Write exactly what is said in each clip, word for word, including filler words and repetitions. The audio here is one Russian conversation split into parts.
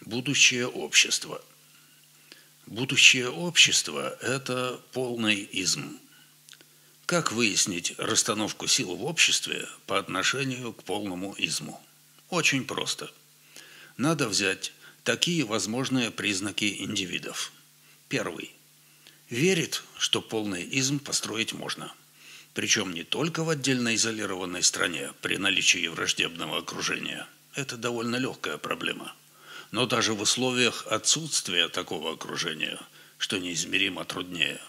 Будущее общество. Будущее общество – это полный изм. Как выяснить расстановку сил в обществе по отношению к полному изму? Очень просто. Надо взять такие возможные признаки индивидов. Первый. Верит, что полный изм построить можно. Причем не только в отдельно изолированной стране при наличии враждебного окружения. Это довольно легкая проблема. Но даже в условиях отсутствия такого окружения, что неизмеримо труднее.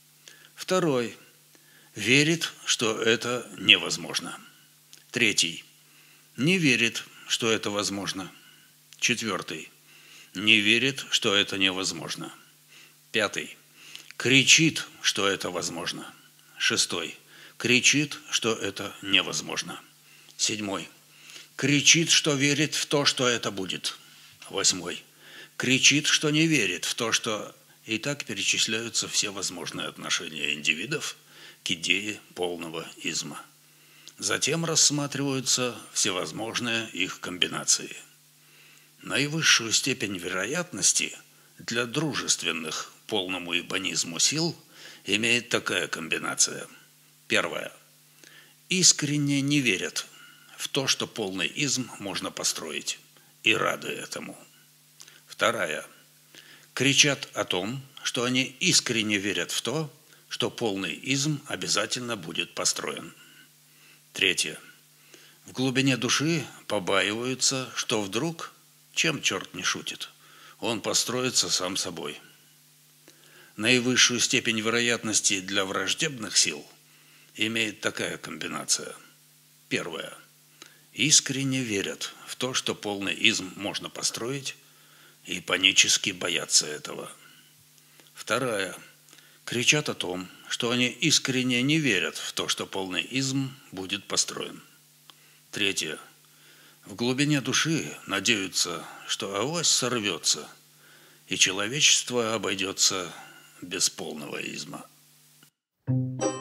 Второй. Верит, что это невозможно. Третий. Не верит, что это возможно. Четвертый. Не верит, что это невозможно. Пятый. Кричит, что это возможно. Шестой. Кричит, что это невозможно. Седьмой. Кричит, что верит в то, что это будет. Восьмой. Кричит, что не верит в то, что... И так перечисляются все возможные отношения индивидов к идее полного изма. Затем рассматриваются всевозможные их комбинации. Наивысшую степень вероятности для дружественных полному ибанизму сил имеет такая комбинация. Первая. Искренне не верят в то, что полный изм можно построить, и рады этому. Вторая. Кричат о том, что они искренне верят в то, что полный изм обязательно будет построен. Третье. В глубине души побаиваются, что вдруг, чем черт не шутит, он построится сам собой. Наивысшую степень вероятности для враждебных сил имеет такая комбинация. Первая. Искренне верят в то, что полный изм можно построить, и панически боятся этого. Вторая. Кричат о том, что они искренне не верят в то, что полный изм будет построен. Третье. В глубине души надеются, что авось сорвется, и человечество обойдется без полного изма.